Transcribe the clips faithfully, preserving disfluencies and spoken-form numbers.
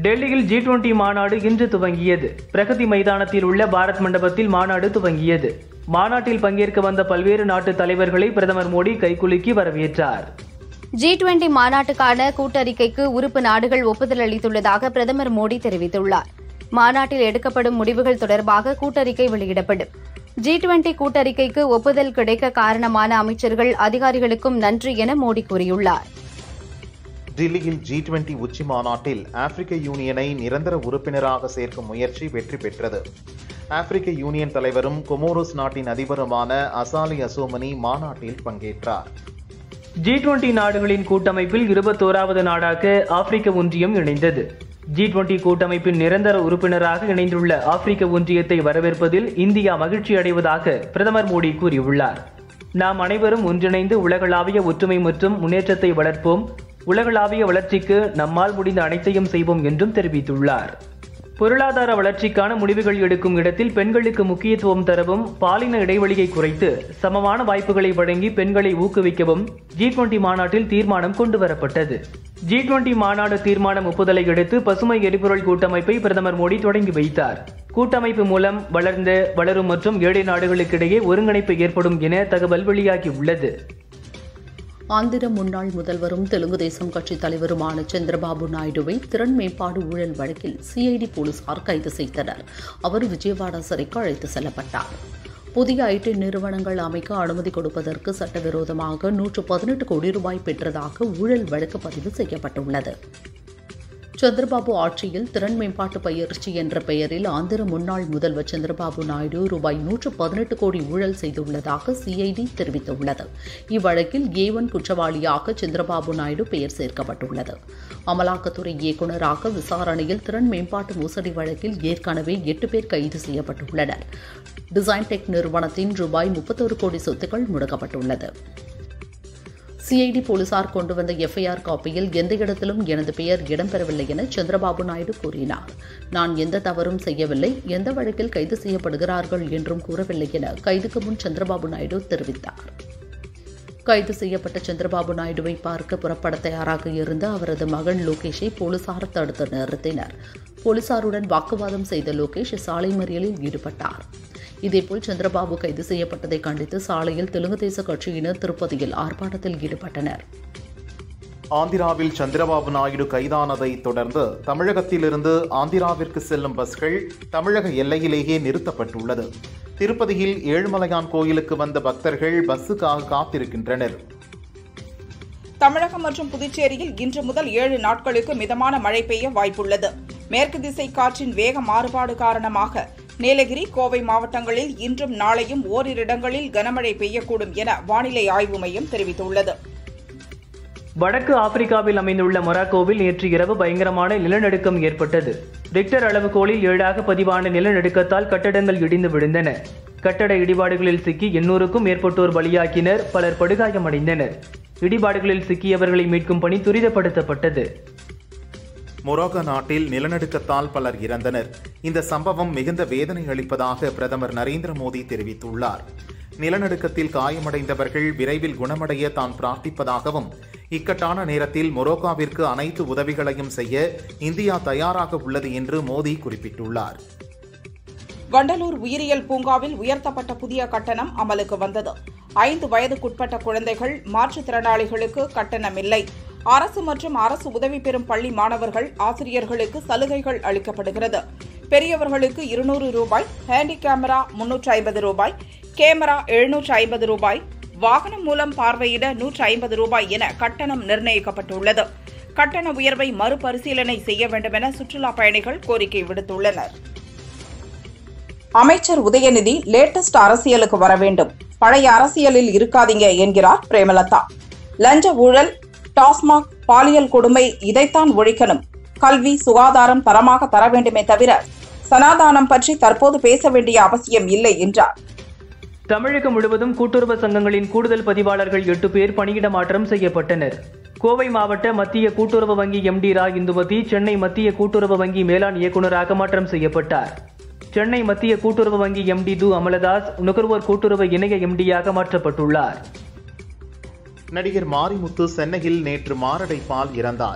டெல்லியில் G twenty மாநாடு இன்று துவங்கியது. பிரகதி மைதானத்தில் உள்ள பாரத் மண்டபத்தில் மாநாடு துவங்கியது. மாநாட்டில் பங்கேற்க வந்த பல்வேறு நாட்டு தலைவர்களை பிரதமர் மோடி கைகுலுக்கி வரவேற்றார். ஜி டுவெண்டி மாநாட்டுக்கான கூட்டறிக்கைக்கு உறுப்பு நாடுகள் ஒப்புதல் அளித்துள்ளதாக பிரதமர் மோடி தெரிவித்துள்ளார். மாநாட்டில் எடுக்கப்படும் முடிவுகள் தொடர்பாக கூட்டறிக்கை வெளியிடப்படும். ஜி டுவெண்டி கூட்டறிக்கைக்கு ஒப்புதல் கிடைக்க காரணமான அமைச்சர்கள் அதிகாரிகளுக்கும் நன்றி என மோடி கூறியுள்ளார். டில்லியில் ஜி டுவெண்டி உச்சி மாநாட்டில் ஆப்பிரிக்க யூனியனை நிரந்தர உறுப்பினராக சேர்க்கும் முயற்சி வெற்றி பெற்றது. ஆப்பிரிக்க யூனியன் தலைவரும் கொமோரோஸ் நாட்டின் அதிபருமான அசாலி அசோமனி மாநாட்டில் பங்கேற்றார். ஜி டுவெண்டி நாடுகளின் கூட்டமைப்பில் இருபத்தோராவது நாடாக ஆப்பிரிக்க ஒன்றியம் இணைந்தது. ஜி டுவெண்டி கூட்டமைப்பின் நிரந்தர உறுப்பினராக இணைந்துள்ள ஆப்பிரிக்க ஒன்றியத்தை வரவேற்பதில் இந்தியா மகிழ்ச்சி அடைவதாக பிரதமர் மோடி கூறியுள்ளார். நாம் அனைவரும் ஒன்றிணைந்து உலகளாவிய ஒற்றுமை மற்றும் முன்னேற்றத்தை வளர்ப்போம். உலகளாவிய வளர்ச்சிக்கு நம்மால் முடிந்த அனைத்தையும் செய்வோம் என்றும் தெரிவித்துள்ளார். பொருளாதார வளர்ச்சிக்கான முடிவுகள் எடுக்கும் இடத்தில் பெண்களுக்கு முக்கியத்துவம் தரவும், பாலின இடைவெளியை குறைத்து சமமான வாய்ப்புகளை வழங்கி பெண்களை ஊக்குவிக்கவும் ஜி டுவெண்டி மாநாட்டில் தீர்மானம் கொண்டுவரப்பட்டது. ஜி டுவெண்டி மாநாடு தீர்மானம் ஒப்புதலை அடுத்து பசுமை எரிபொருள் கூட்டமைப்பை பிரதமர் மோடி தொடங்கி வைத்தார். கூட்டமைப்பு மூலம் வளர்ந்த, வளரும் மற்றும் ஏழை நாடுகளுக்கிடையே ஒருங்கிணைப்பு ஏற்படும் என தகவல் வெளியாகியுள்ளது. ஆந்திர முன்னாள் முதல்வரும் தெலுங்கு தேசம் கட்சித் தலைவருமான சந்திரபாபு நாயுடுவை திறன் மேம்பாடு ஊழல் வழக்கில் சிஐடி போலீசார் கைது செய்தனர். அவர் விஜயவாடா சிறைக்கு அழைத்து செல்லப்பட்டார். புதிய ஐடி நிறுவனங்கள் அமைக்க அனுமதி கொடுப்பதற்கு சட்டவிரோதமாக நூற்று பதினெட்டு கோடி ரூபாய் பெற்றதாக ஊழல் வழக்கு பதிவு செய்யப்பட்டுள்ளது. சந்திரபாபு ஆட்சியில் திறன் மேம்பாட்டு பயிற்சி என்ற பெயரில் ஆந்திர முன்னாள் முதல்வர் சந்திரபாபு நாயுடு ரூபாய் நூற்று பதினெட்டு கோடி ஊழல் செய்துள்ளதாக சிஐடி தெரிவித்துள்ளது. இவ்வழக்கில் ஏ ஒன் குற்றவாளியாக சந்திரபாபு நாயுடு பெயர் சேர்க்கப்பட்டுள்ளது. அமலாக்கத்துறை இயக்குநராக விசாரணையில் திறன் மேம்பாட்டு மோசடி வழக்கில் ஏற்கனவே எட்டு பேர் கைது செய்யப்பட்டுள்ளனர். டிசைன் டெக் நிறுவனத்தின் ரூபாய் முப்பத்தொரு கோடி சொத்துக்கள் முடக்கப்பட்டுள்ளது. சிஐடி போலீசார் கொண்டு வந்த எஃப்ஐஆர் காப்பியில் எந்த இடத்திலும் எனது பெயர் இடம்பெறவில்லை என சந்திரபாபு நாயுடு கூறினார். நான் எந்த தவறும் செய்யவில்லை, எந்த வழக்கில் கைது செய்யப்படுகிறார்கள் என்றும் கூறவில்லை என கைதுக்கு முன் சந்திரபாபு நாயுடு தெரிவித்தார். கைது செய்யப்பட்ட சந்திரபாபு நாயுடுவை பார்க்க புறப்பட தயாராக இருந்த அவரது மகன் லோகேஷை போலீசார் தடுத்து நிறுத்தினர். போலீசாருடன் வாக்குவாதம் செய்த லோகேஷ் சாலை மறியலில் ஈடுபட்டார். இதேபோல் சந்திரபாபு கைது செய்யப்பட்டதை கண்டித்து சாலையில் தெலுங்கு தேச கட்சியினர் திருப்பதியில் ஆர்ப்பாட்டத்தில் ஈடுபட்டனர். ஆந்திராவில் சந்திரபாபு நாயுடு கைதானதை தொடர்ந்து தமிழகத்திலிருந்து ஆந்திராவிற்கு செல்லும் பஸ்கள் தமிழக எல்லையிலேயே நிறுத்தப்பட்டுள்ளது. திருப்பதியில் ஏழுமலையான் கோயிலுக்கு வந்த பக்தர்கள் பஸ்ஸுக்காக காத்திருக்கின்றனர். தமிழகம் மற்றும் புதுச்சேரியில் இன்று முதல் ஏழு நாட்களுக்கு மிதமான மழை பெய்ய வாய்ப்புள்ளது. மேற்கு திசை காற்றின் வேக மாறுபாடு காரணமாக நீலகிரி, கோவை மாவட்டங்களில் இன்றும் நாளையும் ஓரிரு இடங்களில் கனமழை பெய்யக்கூடும் என வானிலை ஆய்வு மையம் தெரிவித்துள்ளது. வடக்கு ஆப்பிரிக்காவில் அமைந்துள்ள மொராக்கோவில் நேற்று இரவு பயங்கரமான நிலநடுக்கம் ஏற்பட்டது. ரிக்டர் அளவுகோலில் ஏழாக பதிவான நிலநடுக்கத்தால் கட்டடங்கள் இடிந்து விழுந்தன. கட்டட இடிபாடுகளில் சிக்கி எண்ணூறுக்கும் மேற்பட்டோர் பலியாக்கினர், பலர் படுகாயமடைந்தனர். இடிபாடுகளில் சிக்கியவர்களை மீட்கும் பணி துரிதப்படுத்தப்பட்டது. மொராக்கோ நாட்டில் நிலநடுக்கத்தால் பலர் இறந்தனர். இந்த சம்பவம் மிகுந்த வேதனை அளிப்பதாக பிரதமர் நரேந்திர மோடி தெரிவித்துள்ளார். நிலநடுக்கத்தில் காயமடைந்தவர்கள் விரைவில் குணமடைய தான் பிரார்த்திப்பதாகவும், இக்கட்டான நேரத்தில் மொராக்கோவிற்கு அனைத்து உதவிகளையும் செய்ய இந்தியா தயாராக உள்ளது என்று மோடி குறிப்பிட்டுள்ளார். வண்டலூர் உயிரியல் பூங்காவில் உயர்த்தப்பட்ட புதிய கட்டணம் அமலுக்கு வந்தது. ஐந்து வயதுக்குட்பட்ட குழந்தைகள், மாற்றுத்திறனாளிகளுக்கு கட்டணமில்லை. அரசு மற்றும் அரசு உதவி பெறும் பள்ளி மாணவர்கள், ஆசிரியர்களுக்கு சலுகைகள் அளிக்கப்படுகிறது. பெரியவர்களுக்கு இருநூறு ரூபாய், ஹேண்டி கேமரா முன்னூற்று ஐம்பது ரூபாய், கேமரா எழுநூற்று ஐம்பது ரூபாய், வாகனம் மூலம் பார்வையிட நூற்று ஐம்பது ரூபாய் என கட்டணம் நிர்ணயிக்கப்பட்டுள்ளது. கட்டண உயர்வை மறுபரிசீலனை செய்ய வேண்டும் என சுற்றுலா பயணிகள் கோரிக்கை விடுத்துள்ளனர். அமைச்சர் உதயநிதி லேட்டஸ்ட் அரசியலுக்கு வர வேண்டும், பழைய அரசியலில் இருக்காதீங்க என்கிறார் பிரேமலதா. லஞ்ச ஊழல், டாஸ்மாக், பாலியல் கொடுமை இதைத்தான் ஒழிக்கணும். கல்வி, சுகாதாரம் தரமாக தர வேண்டுமே தவிர சனாதானம் பற்றி தற்போது பேச வேண்டிய அவசியம் இல்லை என்றார். தமிழகம் முழுவதும் கூட்டுறவு சங்கங்களின் கூடுதல் பதிவாளர்கள் எட்டு பேர் பணியிட மாற்றம் செய்யப்பட்டனர். கோவை மாவட்ட மத்திய கூட்டுறவு வங்கி எம்டி ரா இந்துமதி சென்னை மத்திய கூட்டுறவு வங்கி மேலாண் இயக்குநராக மாற்றம் செய்யப்பட்டார். சென்னை மத்திய கூட்டுறவு வங்கி எம்டி து அமலதாஸ் நுகர்வோர் கூட்டுறவு இணைய எம்டியாக மாற்றப்பட்டுள்ளார். நடிகர் மாரிமுத்து சென்னையில் நேற்று மாரடைப்பால் இறந்தார்.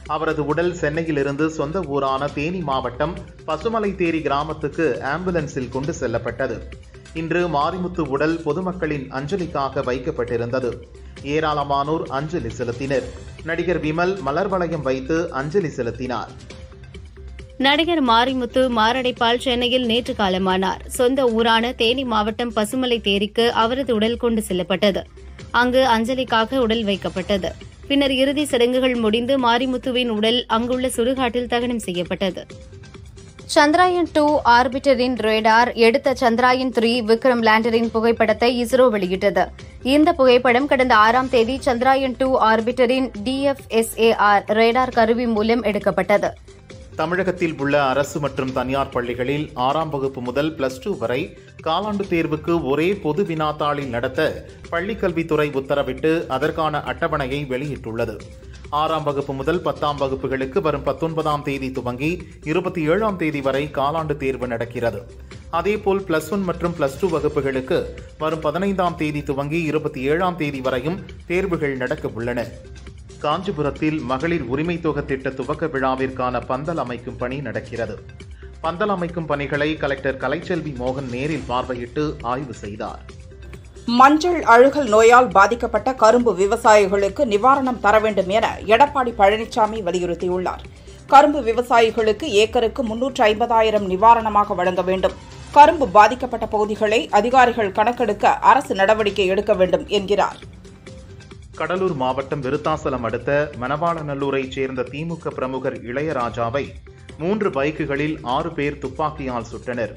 அவரது உடல் சென்னையிலிருந்து சொந்த ஊரான தேனி மாவட்டம் பசுமலை தேரி கிராமத்துக்கு ஆம்புலன்ஸில் கொண்டு செல்லப்பட்டது. இன்று மாரிமுத்து உடல் பொதுமக்களின் அஞ்சலிக்காக வைக்கப்பட்டிருந்தது. ஏராளமானோர் அஞ்சலி செலுத்தினர். நடிகர் விமல் மலர் வளையம் வைத்து அஞ்சலி செலுத்தினார். நடிகர் மாரிமுத்து மாரடைப்பால் சென்னையில் நேற்று காலமானார். சொந்த ஊரான தேனி மாவட்டம் பசுமலை தேரிக்கு அவரது உடல் கொண்டு செல்லப்பட்டது. அங்கு அஞ்சலிக்காக உடல் வைக்கப்பட்டது. பின்னர் இறுதி சடங்குகள் முடிந்து மாரிமுத்துவின் உடல் அங்குள்ள சுடுகாட்டில் தகனம் செய்யப்பட்டது. சந்திராயன் டூ ஆர்பிட்டரின் ரேடார் எடுத்த சந்திராயன் த்ரீ விக்ரம் லேண்டரின் புகைப்படத்தை இஸ்ரோ வெளியிட்டது. இந்த புகைப்படம் கடந்த ஆறாம் தேதி சந்திராயன் டூ ஆர்பிட்டரின் டிஎஃப்எஸ்ஏஆர் ரேடார் கருவி மூலம் எடுக்கப்பட்டது. தமிழகத்தில் உள்ள அரசு மற்றும் தனியார் பள்ளிகளில் ஆறாம் வகுப்பு முதல் பிளஸ் டூ வரை காலாண்டு தேர்வுக்கு ஒரே பொது வினாத்தாளில் நடத்த பள்ளிக்கல்வித்துறை உத்தரவிட்டு அதற்கான அட்டவணையை வெளியிட்டுள்ளது. ஆறாம் வகுப்பு முதல் பத்தாம் வகுப்புகளுக்கு வரும் பத்தொன்பதாம் தேதி துவங்கி இருபத்தி ஏழாம் தேதி வரை காலாண்டு தேர்வு நடக்கிறது. அதேபோல் பிளஸ் ஒன் மற்றும் பிளஸ் டூ வகுப்புகளுக்கு வரும் பதினைந்தாம் தேதி துவங்கி இருபத்தி ஏழாம் தேதி வரையும் தேர்வுகள் நடக்க உள்ளன. காஞ்சிபுரத்தில் மகளிர் உரிமை தொகை திட்ட துவக்க விழாவிற்கான பந்தல் அமைக்கும் பணி நடக்கிறது. பந்தல் அமைக்கும் பணிகளை கலெக்டர் கலைச்செல்வி மோகன் நேரில் பார்வையிட்டு ஆய்வு செய்தார். மஞ்சள் அழுகல் நோயால் பாதிக்கப்பட்ட கரும்பு விவசாயிகளுக்கு நிவாரணம் தர வேண்டும் என எடப்பாடி பழனிசாமி வலியுறுத்தியுள்ளார். கரும்பு விவசாயிகளுக்கு ஏக்கருக்கு முன்னூற்று ஐம்பதாயிரம் நிவாரணமாக வழங்க வேண்டும். கரும்பு பாதிக்கப்பட்ட பகுதிகளை அதிகாரிகள் கணக்கெடுக்க அரசு நடவடிக்கை எடுக்க வேண்டும் என்கிறார். கடலூர் மாவட்டம் விருத்தாசலம் அடுத்த மணவாளநல்லூரைச் சேர்ந்த திமுக பிரமுகர் இளையராஜாவை மூன்று பைக்குகளில் ஆறு பேர் துப்பாக்கியால் சுட்டனர்.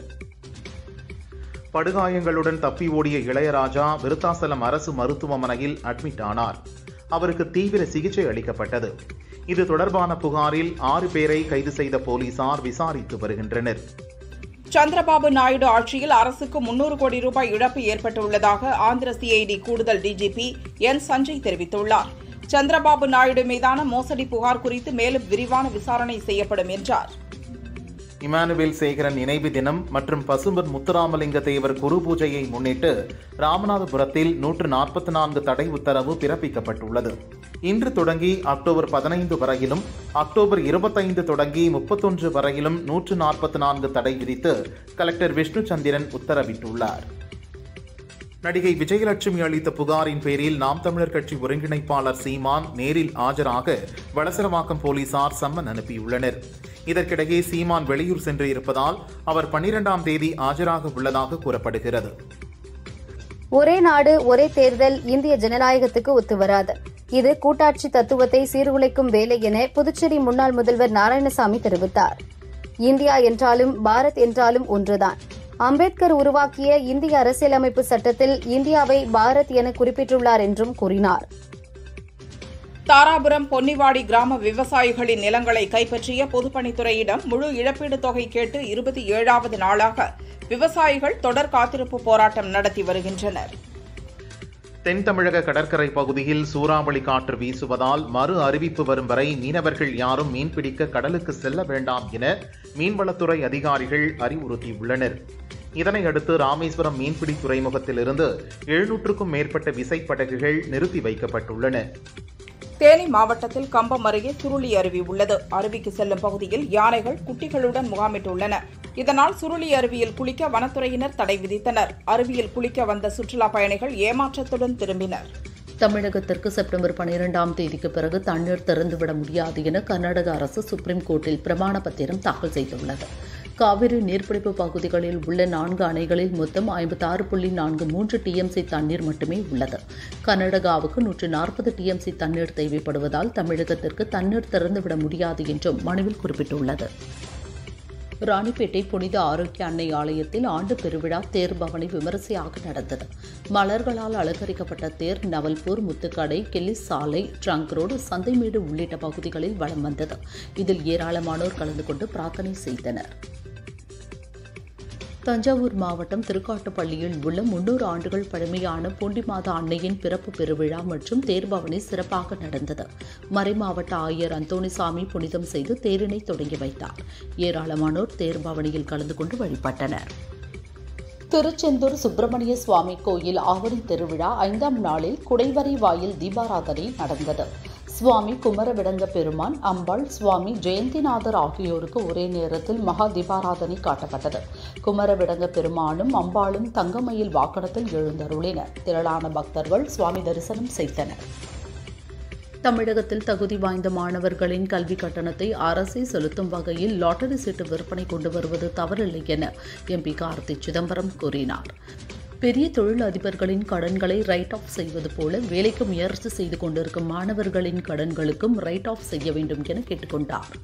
படுகாயங்களுடன் தப்பி ஓடிய இளையராஜா விருத்தாசலம் அரசு மருத்துவமனையில் அட்மிட் ஆனார். அவருக்கு தீவிர சிகிச்சை அளிக்கப்பட்டது. இது தொடர்பான புகாரில் ஆறு பேரை கைது செய்த போலீசார் விசாரித்து வருகின்றனர். சந்திரபாபு நாயுடு ஆட்சியில் அரசுக்கு முன்னூறு கோடி ரூபாய் இழப்பு ஏற்பட்டுள்ளதாக ஆந்திர சிஐடி கூடுதல் டிஜிபி என் சஞ்சய் தெரிவித்துள்ளார். சந்திரபாபு நாயுடு மீதான மோசடி புகார் குறித்து மேலும் விரிவான விசாரணை செய்யப்படும் என்றார். இமானுவேல் சேகரன் நினைவு தினம் மற்றும் பசும்பொன் முத்துராமலிங்க தேவர் குரு பூஜையை முன்னிட்டு ராமநாதபுரத்தில் நூற்று நாற்பத்தி நான்கு தடை உத்தரவு பிறப்பிக்கப்பட்டுள்ளது. இன்று தொடங்கி அக்டோபர் பதினைந்து வரையிலும் அக்டோபர் இருபத்தைந்து தொடங்கி முப்பத்தொன்று வரையிலும் நூற்று நாற்பத்தி நான்கு தடை விதித்து கலெக்டர் விஷ்ணு சந்திரன் உத்தரவிட்டுள்ளார். நடிகை விஜயலட்சுமி அளித்த புகாரின் பேரில் நாம் தமிழர் கட்சி ஒருங்கிணைப்பாளர் சீமான் நேரில் ஆஜராக வளசரவாக்கம் போலீசார் சம்மன் அனுப்பியுள்ளனர். இதற்கிடையே சீமான் வெளியூர் சென்று இருப்பதால் அவர் பன்னிரெண்டாம் தேதி ஆஜராக உள்ளதாக கூறப்படுகிறது. ஒரே நாடு ஒரே தேர்தல் இந்திய ஜனநாயகத்துக்கு ஒத்துவராது. இது கூட்டாட்சி தத்துவத்தை சீர்குலைக்கும் வேலை என புதுச்சேரி முன்னாள் முதல்வர் நாராயணசாமி தெரிவித்தார். இந்தியா என்றாலும் பாரத் என்றாலும் ஒன்றுதான். அம்பேத்கர் உருவாக்கிய இந்திய அரசியலமைப்பு சட்டத்தில் இந்தியாவை பாரத் என குறிப்பிட்டுள்ளார் என்றும் கூறினார். தாராபுரம் பொன்னிவாடி கிராம விவசாயிகளின் நிலங்களை கைப்பற்றிய பொதுப்பணித்துறையிடம் முழு இழப்பீடு தொகை கேட்டு இருபத்தி ஏழாவது நாளாக விவசாயிகள் தொடர் காத்திருப்பு போராட்டம் நடத்தி வருகின்றனர். தென் தமிழக கடற்கரை பகுதியில் சூறாவளி காற்று வீசுவதால் மறு அறிவிப்பு வரும் வரை மீனவர்கள் யாரும் மீன்பிடிக்க கடலுக்கு செல்ல வேண்டாம் என மீன்வளத்துறை அதிகாரிகள் அறிவுறுத்தியுள்ளனர். இதனையடுத்து ராமேஸ்வரம் மீன்பிடி துறைமுகத்திலிருந்து எழுநூற்றுக்கும் மேற்பட்ட விசைப்படகுகள் நிறுத்தி வைக்கப்பட்டுள்ளன. தேனி மாவட்டத்தில் கம்பம் அருகே சுருளி அருவி உள்ளது. அருவிக்கு செல்லும் பகுதியில் யானைகள் குட்டிகளுடன் முகாமிட்டுள்ளன. இதனால் சுருளி அருவியில் குளிக்க வனத்துறையினர் தடை விதித்தனர். அருவியில் குளிக்க வந்த சுற்றுலா பயணிகள் ஏமாற்றத்துடன் திரும்பினர். தமிழகத்திற்கு செப்டம்பர் பனிரெண்டாம் தேதிக்கு பிறகு தண்ணீர் திறந்துவிட முடியாது என கர்நாடக அரசு சுப்ரீம் கோர்ட்டில் பிரமாண பத்திரம் தாக்கல் செய்துள்ளது. காவிரி நீர்பிடிப்பு பகுதிகளில் உள்ள நான்கு அணைகளில் மொத்தம் ஐம்பத்தாறு புள்ளி நான்கு மூன்று டிஎம்சி தண்ணீர் மட்டுமே உள்ளது. கர்நாடகாவுக்கு நூற்று நாற்பது டிஎம்சி தண்ணீர் தேவைப்படுவதால் தமிழகத்திற்கு தண்ணீர் திறந்துவிட முடியாது என்றும் மனுவில் குறிப்பிட்டுள்ளது. ராணிப்பேட்டை புனித ஆரோக்கிய அன்னை ஆலயத்தில் ஆண்டு பெருவிழா தேர் பவனி விமரிசையாக நடந்தது. மலர்களால் அலங்கரிக்கப்பட்ட தேர் நவல்பூர், முத்துக்கடை, கெல்லி சாலை, ட்ரங்க் ரோடு, சந்தைமேடு உள்ளிட்ட பகுதிகளில் வலம் வந்தது. இதில் ஏராளமானோர் கலந்து கொண்டு பிரார்த்தனை செய்தனர். தஞ்சாவூர் மாவட்டம் திருக்காட்டுப்பள்ளியில் உள்ள முன்னூறு ஆண்டுகள் பழமையான பூண்டிமாதா அன்னையின் பிறப்பு பெருவிழா மற்றும் தேர்பவனி சிறப்பாக நடந்தது. மறைமாவட்ட ஆயர் அந்தோணிசாமி புனிதம் செய்து தேரினை தொடங்கி வைத்தார். ஏராளமானோர் தேர்பவனியில் கலந்து கொண்டு வழிபட்டனர். திருச்செந்தூர் சுப்பிரமணிய சுவாமி கோயில் ஆவணி திருவிழா ஐந்தாம் நாளில் குடைவரை வாயில் தீபாராதனை நடந்தது. சுவாமி குமரவிடங்க பெருமான், அம்பாள், சுவாமி ஜெயந்திநாதர் ஆகியோருக்கு ஒரே நேரத்தில் மகா தீபாராதனை காட்டப்பட்டது. குமரவிடங்க பெருமானும் அம்பாளும் தங்கமயில் வாகனத்தில் எழுந்தருளினர். திரளான பக்தர்கள் சுவாமி தரிசனம் செய்தனர். தமிழகத்தில் தகுதி வாய்ந்த மாணவர்களின் கல்வி கட்டணத்தை அரசே செலுத்தும் வகையில் லாட்டரி சீட்டு விற்பனை கொண்டு வருவது தவறில்லை என எம்பி கார்த்தி சிதம்பரம் கூறினார். பெரிய தொழில் அதிபர்களின் கடன்களை ரைட் ஆஃப் செய்வது போல வேலைக்கு முயற்சி செய்து கொண்டிருக்கும் மாணவர்களின் கடன்களுக்கும் ரைட் ஆஃப் செய்ய வேண்டும் என கேட்டுக்கொண்டார்.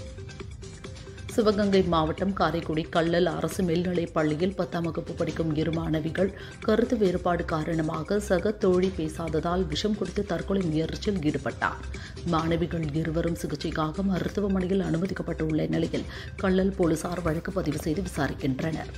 சிவகங்கை மாவட்டம் காரைக்குடி கள்ளல் அரசு மேல்நிலைப் பள்ளியில் பத்தாம் வகுப்பு படிக்கும் இரு மாணவிகள் கருத்து வேறுபாடு காரணமாக சக தோழி பேசாததால் விஷம் குடித்து தற்கொலை முயற்சியில் ஈடுபட்டார். மாணவிகள் இருவரும் சிகிச்சைக்காக மருத்துவமனையில் அனுமதிக்கப்பட்டுள்ள நிலையில் கள்ளல் போலீசார் வழக்கு பதிவு செய்து விசாரிக்கின்றனர்.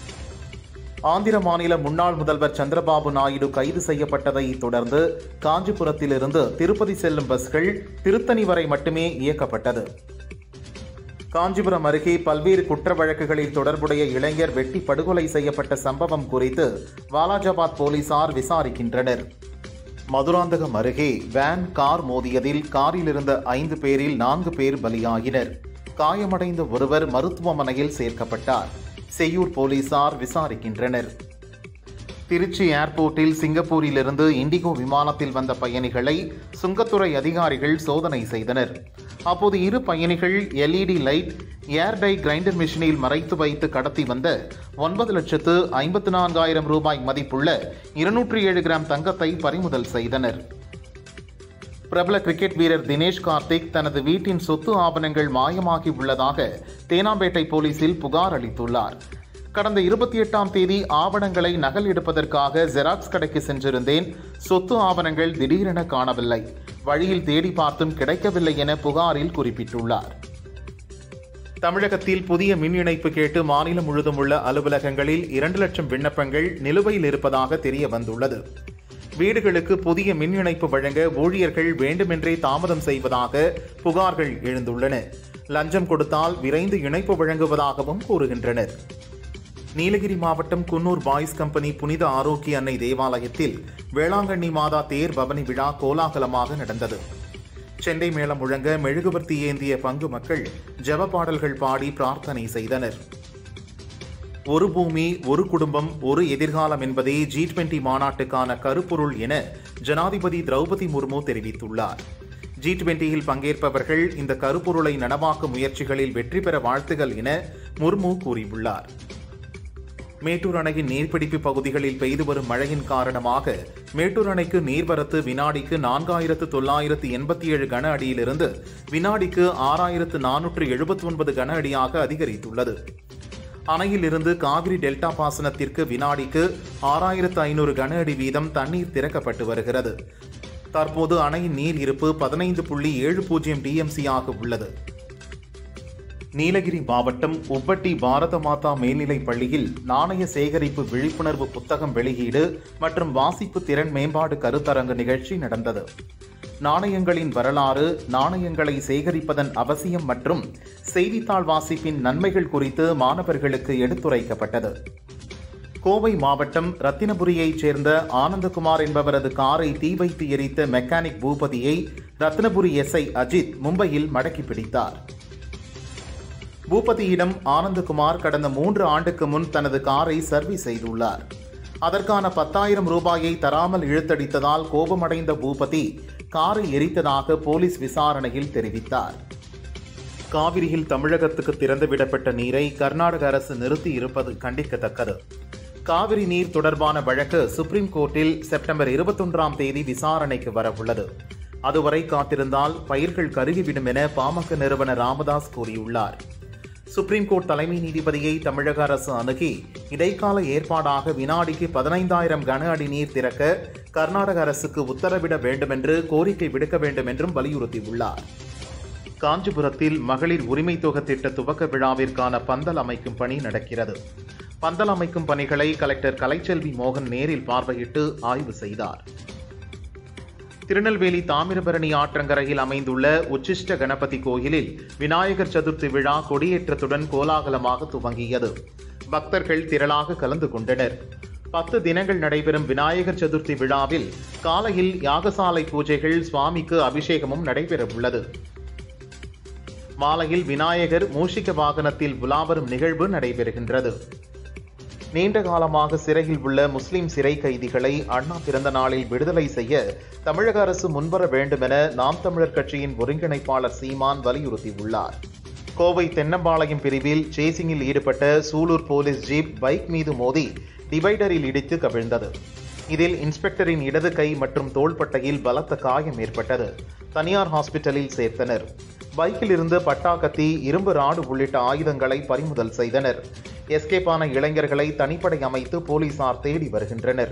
ஆந்திர மாநில முன்னாள் முதல்வர் சந்திரபாபு நாயுடு கைது செய்யப்பட்டதை தொடர்ந்து காஞ்சிபுரத்திலிருந்து திருப்பதி செல்லும் பஸ்கள் திருத்தணி வரை மட்டுமே இயக்கப்பட்டது. காஞ்சிபுரம் அருகே பல்வேறு குற்ற வழக்குகளில் தொடர்புடைய இளைஞர் வெட்டி படுகொலை செய்யப்பட்ட சம்பவம் குறித்து வாலாஜாபாத் போலீசார் விசாரிக்கின்றனர். மதுராந்தகம் அருகே வேன் கார் மோதியதில் காரில் இருந்த ஐந்து பேரில் நான்கு பேர் பலியாகினர். காயமடைந்த ஒருவர் மருத்துவமனையில் சேர்க்கப்பட்டார். செய்யூர் போலீசார் விசாரிக்கின்றனர். திருச்சி ஏர்போர்ட்டில் சிங்கப்பூரிலிருந்து இண்டிகோ விமானத்தில் வந்த பயணிகளை சுங்கத்துறை அதிகாரிகள் சோதனை செய்தனர். அப்போது இரு பயணிகள் LED light, air die grinder மிஷினில் மறைத்து வைத்து கடத்தி வந்த ஒன்பது லட்சத்து ஐம்பத்து நான்காயிரம் ரூபாய் மதிப்புள்ள இருநூற்றி ஏழு கிராம் தங்கத்தை பறிமுதல் செய்தனர். பிரபல கிரிக்கெட் வீரர் தினேஷ் கார்த்திக் தனது வீட்டின் சொத்து ஆவணங்கள் மாயமாகி உள்ளதாக தேனாம்பேட்டை போலீசில் புகார் அளித்துள்ளார். கடந்த இருபத்தி எட்டாம் தேதி ஆவணங்களை நகல் எடுப்பதற்காக ஜெராக்ஸ் கடைக்கு சென்றிருந்தேன். சொத்து ஆவணங்கள் திடீரென காணவில்லை. வழியில் தேடி பார்த்தும் கிடைக்கவில்லை என புகாரில் குறிப்பிட்டுள்ளார். தமிழகத்தில் புதிய மின் இணைப்பு கேட்டு மாநிலம் முழுவதும் உள்ள அலுவலகங்களில் இரண்டு லட்சம் விண்ணப்பங்கள் நிலுவையில் இருப்பதாக தெரிய வந்துள்ளது. வீடுகளுக்கு புதிய மின் இணைப்பு வழங்க ஊழியர்கள் வேண்டுமென்றே தாமதம் செய்வதாக புகார்கள் எழுந்துள்ளன. லஞ்சம் கொடுத்தால் விரைந்து இணைப்பு வழங்குவதாகவும் கூறுகின்றனர். நீலகிரி மாவட்டம் குன்னூர் பாய்ஸ் கம்பெனி புனித ஆரோக்கிய அன்னை தேவாலயத்தில் வேளாங்கண்ணி மாதா தேர் பவனி விழா கோலாகலமாக நடந்தது. செண்டை மேளம் முழங்க மெழுகுவர்த்தி ஏந்திய பங்கு மக்கள் ஜெப பாடல்கள் பாடி பிரார்த்தனை செய்தனர். ஒரு பூமி, ஒரு குடும்பம், ஒரு எதிர்காலம் என்பதே ஜி டுவெண்டி மாநாட்டுக்கான கருப்பொருள் என ஜனாதிபதி திரௌபதி முர்மு தெரிவித்துள்ளார். ஜி டுவெண்டியில் பங்கேற்பவர்கள் இந்த கருப்பொருளை நனவாக்கும் முயற்சிகளில் வெற்றி பெற வாழ்த்துகள் என முர்மு கூறியுள்ளார். மேட்டூர் அணையின் நீர்பிடிப்பு பகுதிகளில் பெய்து வரும் மழையின் காரணமாக மேட்டூர் அணைக்கு நீர்வரத்து வினாடிக்கு நான்காயிரத்து தொள்ளாயிரத்து எண்பத்தி ஏழு கன அடியிலிருந்து வினாடிக்கு ஆறாயிரத்து நானூற்று எழுபத்தி ஒன்பது கன அடியாக அதிகரித்துள்ளது. அணையில் இருந்து காவிரி டெல்டா பாசனத்திற்கு வினாடிக்கு ஆறாயிரத்து ஐநூறு கன அடி வீதம் தண்ணீர் திறக்கப்பட்டு வருகிறது. தற்போது அணையின் நீர் இருப்பு பதினைந்து புள்ளி ஏழு பூஜ்ஜியம் டிஎம்சி ஆக உள்ளது. நீலகிரி மாவட்டம் உப்பட்டி பாரத மாதா மேல்நிலைப் பள்ளியில் நாணய சேகரிப்பு விழிப்புணர்வு புத்தகம் வெளியீடு மற்றும் வாசிப்பு திறன் மேம்பாடு கருத்தரங்கு நிகழ்ச்சி நடந்தது. நாணயங்களின் வரலாறு, நாணயங்களை சேகரிப்பதன் அவசியம் மற்றும் செய்தித்தாள் வாசிப்பின் நன்மைகள் குறித்து மாணவர்களுக்கு எடுத்துரைக்கப்பட்டது. கோவை மாவட்டம் ரத்தினபுரியைச் சேர்ந்த ஆனந்தகுமார் என்பவரது காரை தீ வைத்து எரித்த மெக்கானிக் பூபதியை ரத்தினபுரி எஸ்ஐ அஜித் மும்பையில் மடக்கி பிடித்தார். பூபதியிடம் ஆனந்தகுமார் கடந்த மூன்று ஆண்டுக்கு முன் தனது காரை சர்வீஸ் செய்துள்ளார். அதற்கான பத்தாயிரம் ரூபாயை தராமல் இழுத்தடித்ததால் கோபமடைந்த பூபதி காரை எரித்ததாக போலீஸ் விசாரணையில் தெரிவித்தார். காவிரியில் தமிழகத்துக்கு திறந்துவிடப்பட்ட நீரை கர்நாடக அரசு நிறுத்தி இருப்பது கண்டிக்கத்தக்கது. காவிரி நீர் தொடர்பான வழக்கு சுப்ரீம் கோர்ட்டில் செப்டம்பர் இருபத்தொன்றாம் தேதி விசாரணைக்கு வரவுள்ளது. அதுவரை காத்திருந்தால் பயிர்கள் கருகிவிடும் என பாமக நிறுவனர் ராமதாஸ் கூறியுள்ளார். சுப்ரீம் கோர்ட் தலைமை நீதிபதியை தமிழக அரசு அணுகி இடைக்கால ஏற்பாடாக வினாடிக்கு பதினைந்தாயிரம் கன அடி நீர் திறக்க கர்நாடக அரசுக்கு உத்தரவிட வேண்டும் என்று கோரிக்கை விடுக்க வேண்டும் என்றும் வலியுறுத்தியுள்ளார். காஞ்சிபுரத்தில் மகளிர் உரிமை தொகை திட்ட துவக்க விழாவிற்கான பந்தல் அமைக்கும் பணி நடக்கிறது. பந்தல் அமைக்கும் பணிகளை கலெக்டர் கலைச்செல்வி மோகன் நேரில் பார்வையிட்டு ஆய்வு செய்தார். திருநெல்வேலி தாமிரபரணி ஆற்றங்கரையில் அமைந்துள்ள உச்சிஷ்ட கணபதி கோயிலில் விநாயகர் சதுர்த்தி விழா கொடியேற்றத்துடன் கோலாகலமாக துவங்கியது. பக்தர்கள் திரளாக கலந்து கொண்டனர். பத்து தினங்கள் நடைபெறும் விநாயகர் சதுர்த்தி விழாவில் காலையில் யாகசாலை பூஜைகள், சுவாமிக்கு அபிஷேகமும் நடைபெறவுள்ளது. மாலையில் விநாயகர் மூஷிக வாகனத்தில் உலாவரும் நிகழ்வு நடைபெறுகின்றது. நீண்ட காலமாக சிறையில் உள்ள முஸ்லிம் சிறை கைதிகளை அண்ணா பிறந்த நாளில் விடுதலை செய்ய தமிழக அரசு முன்வர வேண்டும் என நாம் தமிழர் கட்சியின் ஒருங்கிணைப்பாளர் சீமான் வலியுறுத்தியுள்ளார். கோவை தென்னம்பாளையம் பிரிவில் சேசிங்கில் ஈடுபட்ட சூலூர் போலீஸ் ஜீப் பைக் மீது மோதி டிவைடரில் இடித்து கவிழ்ந்தது. இதில் இன்ஸ்பெக்டரின் இடது கை மற்றும் தோள்பட்டையில் பலத்த காயம் ஏற்பட்டது. தனியார் ஹாஸ்பிட்டலில் சேர்த்தனர். பைக்கில் இருந்து பட்டாக்கத்தி, இரும்பு ராடு உள்ளிட்ட ஆயுதங்களை பறிமுதல் செய்தனர். எஸ்கேப்பான இளைஞர்களை தனிப்படை அமைத்து போலீசார் தேடி வருகின்றனர்.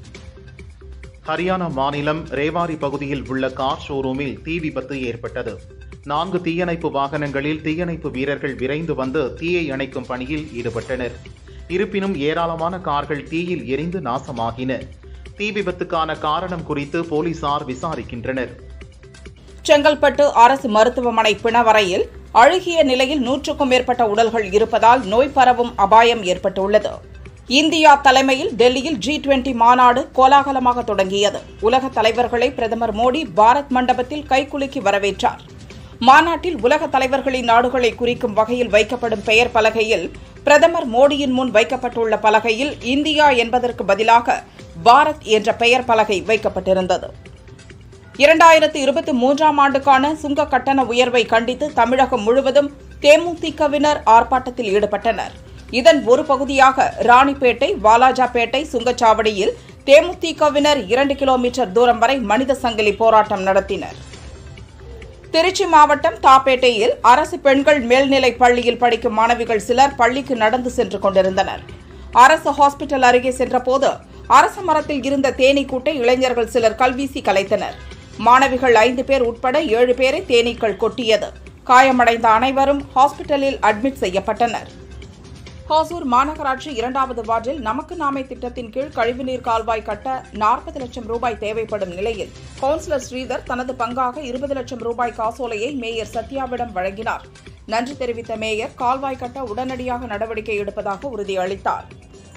ஹரியானா மாநிலம் ரேவாரி பகுதியில் உள்ள கார் ஷோரூமில் தீ விபத்து ஏற்பட்டது. நான்கு தீயணைப்பு வாகனங்களில் தீயணைப்பு வீரர்கள் விரைந்து வந்து தீயை அணைக்கும் பணியில் ஈடுபட்டனர். இருப்பினும் ஏராளமான கார்கள் தீயில் எரிந்து நாசமாகின. தீ விபத்துக்கான காரணம் குறித்து போலீசார் விசாரிக்கின்றனர். செங்கல்பட்டு அரசு மருத்துவமனை பிணவரையில் அழுகிய நிலையில் நூற்றுக்கும் மேற்பட்ட உடல்கள் இருப்பதால் நோய் பரவும் அபாயம் ஏற்பட்டுள்ளது. இந்தியா தலைமையில் டெல்லியில் ஜி டுவெண்டி மாநாடு கோலாகலமாக தொடங்கியது. உலக தலைவர்களை பிரதமர் மோடி பாரத் மண்டபத்தில் கைகுலுக்கி வரவேற்றார். மாநாட்டில் உலக தலைவர்களின் நாடுகளை குறிக்கும் வகையில் வைக்கப்படும் பெயர் பலகையில் பிரதமர் மோடியின் முன் வைக்கப்பட்டுள்ள பலகையில் இந்தியா என்பதற்கு பதிலாக பாரத் என்ற பெயர் பலகை வைக்கப்பட்டிருந்தது. இரண்டாயிரத்து இருபத்தி மூன்றாம் ஆண்டுக்கான சுங்க கட்டண உயர்வை கண்டித்து தமிழகம் முழுவதும் தேமுதிகவினர் ஆர்ப்பாட்டத்தில் ஈடுபட்டனர். இதன் ஒரு பகுதியாக ராணிப்பேட்டை, வாலாஜாபேட்டை சுங்கச்சாவடியில் தேமுதிகவினர் இரண்டு கிலோமீட்டர் தூரம் வரை மனித சங்கிலி போராட்டம் நடத்தினர். திருச்சி மாவட்டம் தாப்பேட்டையில் அரசு பெண்கள் மேல்நிலைப் பள்ளியில் படிக்கும் மாணவிகள் சிலர் பள்ளிக்கு நடந்து சென்று கொண்டிருந்தனர். அரசு ஹாஸ்பிட்டல் அருகே சென்றபோது அரச மரத்தில் இருந்த தேனீக்கூட்டை இளைஞர்கள் சிலர் கல்வீசி கலைத்தனர். மாணவிகள் ஐந்து பேர் உட்பட ஏழு பேரை தேனீக்கள் கொட்டியது. காயமடைந்த அனைவரும் ஹாஸ்பிட்டலில் அட்மிட் செய்யப்பட்டனர். ஹோசூர் மாநகராட்சி இரண்டாவது வார்டில் நமக்கு நாமே திட்டத்தின் கீழ் கழிவுநீர் கால்வாய் கட்ட நாற்பது லட்சம் ரூபாய் தேவைப்படும் நிலையில் கவுன்சிலர் ஸ்ரீதர் தனது பங்காக இருபது லட்சம் ரூபாய் காசோலையை மேயர் சத்யாவிடம் வழங்கினார். நன்றி தெரிவித்த மேயர் கால்வாய் கட்ட உடனடியாக நடவடிக்கை எடுப்பதாக உறுதியளித்தார்.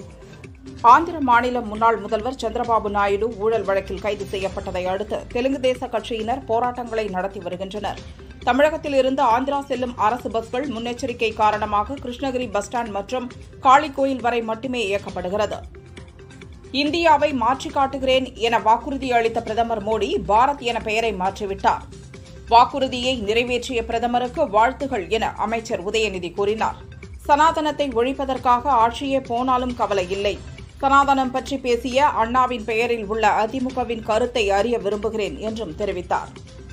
ஆந்திர மாநில முன்னாள் முதல்வர் சந்திரபாபு நாயுடு ஊழல் வழக்கில் கைது செய்யப்பட்டதை அடுத்து தெலுங்கு தேச கட்சியினர் போராட்டங்களை நடத்தி வருகின்றனர். தமிழகத்தில் இருந்து ஆந்திரா செல்லும் அரசு பஸ்கள் முன்னெச்சரிக்கை காரணமாக கிருஷ்ணகிரி பஸ் ஸ்டாண்ட் மற்றும் காளிக்கோயில் வரை மட்டுமே இயக்கப்படுகிறது. இந்தியாவை மாற்றி காட்டுகிறேன் என வாக்குறுதி அளித்த பிரதமர் மோடி பாரத் என பெயரை மாற்றிவிட்டார். வாக்குறுதியை நிறைவேற்றிய பிரதமருக்கு வாழ்த்துகள் என அமைச்சர் உதயநிதி கூறினார். சனாதனத்தை ஒழிப்பதற்காக ஆட்சியே போனாலும் கவலை இல்லை. சனாதனம் பற்றி பேசிய அண்ணாவின் பெயரில் உள்ள அதிமுகவின் கருத்தை அறிய விரும்புகிறேன் என்றும் தெரிவித்தார்.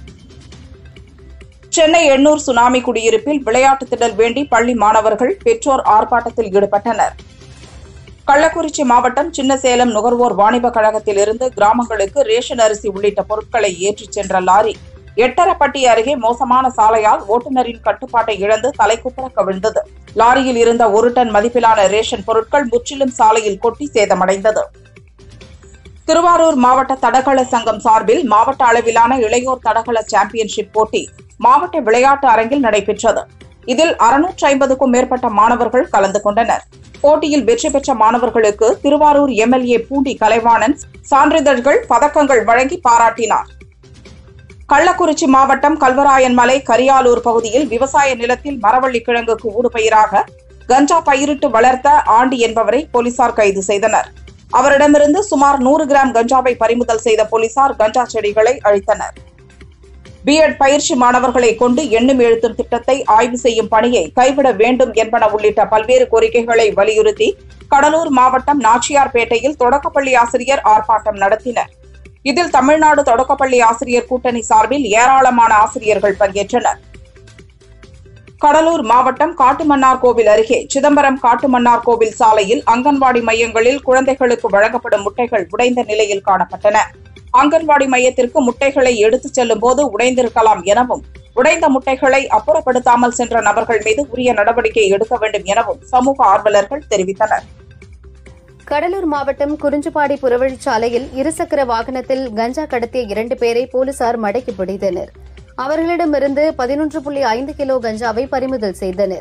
சென்னை எண்ணூர் சுனாமி குடியிருப்பில் விளையாட்டு திடல் வேண்டி பள்ளி மாணவர்கள், பெற்றோர் ஆர்ப்பாட்டத்தில் ஈடுபட்டனர். கள்ளக்குறிச்சி மாவட்டம் சின்னசேலம் நுகர்வோர் வாணிப கழகத்தில் இருந்து கிராமங்களுக்கு ரேஷன் அரிசி உள்ளிட்ட பொருட்களை ஏற்றிச் சென்ற லாரி எட்டரப்பட்டி அருகே மோசமான சாலையால் ஓட்டுநரின் கட்டுப்பாட்டை இழந்து தலைக்குப்புற கவிழ்ந்தது. லாரியில் இருந்த ஒரு டன் மதிப்பிலான ரேஷன் பொருட்கள் முற்றிலும் சாலையில் கொட்டி சேதமடைந்தது. திருவாரூர் மாவட்ட தடகள சங்கம் சார்பில் மாவட்ட அளவிலான இளையோர் தடகள சாம்பியன்ஷிப் போட்டி மாவட்ட விளையாட்டு அரங்கில் நடைபெற்றது. இதில் அறுநூற்று ஐம்பதுக்கும் மேற்பட்ட மாணவர்கள் கலந்து கொண்டனர். போட்டியில் வெற்றி பெற்ற மாணவர்களுக்கு திருவாரூர் எம்எல்ஏ பூண்டி கலைவாணன் சான்றிதழ்கள், பதக்கங்கள் வழங்கி பாராட்டினார். கள்ளக்குறிச்சி மாவட்டம் கல்வராயன் மலை கரியாலூர் பகுதியில் விவசாய நிலத்தில் மரவள்ளி கிழங்குக்கு ஊடுபயிராக கஞ்சா பயிரிட்டு வளர்த்த ஆண்டி என்பவரை போலீசார் கைது செய்தனர். அவரிடமிருந்து சுமார் நூறு கிராம் கஞ்சாவை பறிமுதல் செய்த போலீசார் கஞ்சா செடிகளை அழித்தனர். பிஎட் பயிற்சி மாணவர்களை கொண்டு எண்ணும் எழுத்தும் திட்டத்தை ஆய்வு செய்யும் பணியை கைவிட வேண்டும் என்பன உள்ளிட்ட பல்வேறு கோரிக்கைகளை வலியுறுத்தி கடலூர் மாவட்டம் நாச்சியார்பேட்டையில் தொடக்கப்பள்ளி ஆசிரியர் ஆர்ப்பாட்டம் நடத்தினர். இதில் தமிழ்நாடு தொடக்கப்பள்ளி ஆசிரியர் கூட்டணி சார்பில் ஏராளமான ஆசிரியர்கள் பங்கேற்றனர். கடலூர் மாவட்டம் காட்டுமன்னார் கோவில் அருகே சிதம்பரம் காட்டுமன்னார் கோவில் சாலையில் அங்கன்வாடி மையங்களில் குழந்தைகளுக்கு வழங்கப்படும் முட்டைகள் உடைந்த நிலையில் காணப்பட்டன. அங்கன்வாடி மையத்திற்கு முட்டைகளை எடுத்துச் செல்லும் போது உடைந்திருக்கலாம் எனவும், உடைந்த முட்டைகளை அப்புறப்படுத்தாமல் சென்ற நபர்கள் மீது உரிய நடவடிக்கை எடுக்க வேண்டும் எனவும் சமூக ஆர்வலர்கள் தெரிவித்தனர். கடலூர் மாவட்டம் குறிஞ்சிப்பாடி புறவழிச்சாலையில் இருசக்கர வாகனத்தில் கஞ்சா கடத்திய இரண்டு பேரை போலீசார் மடக்கி பிடித்தனர். அவர்களிடமிருந்து பதினொன்று புள்ளி ஐந்து கிலோ கஞ்சாவை பறிமுதல் செய்தனர்.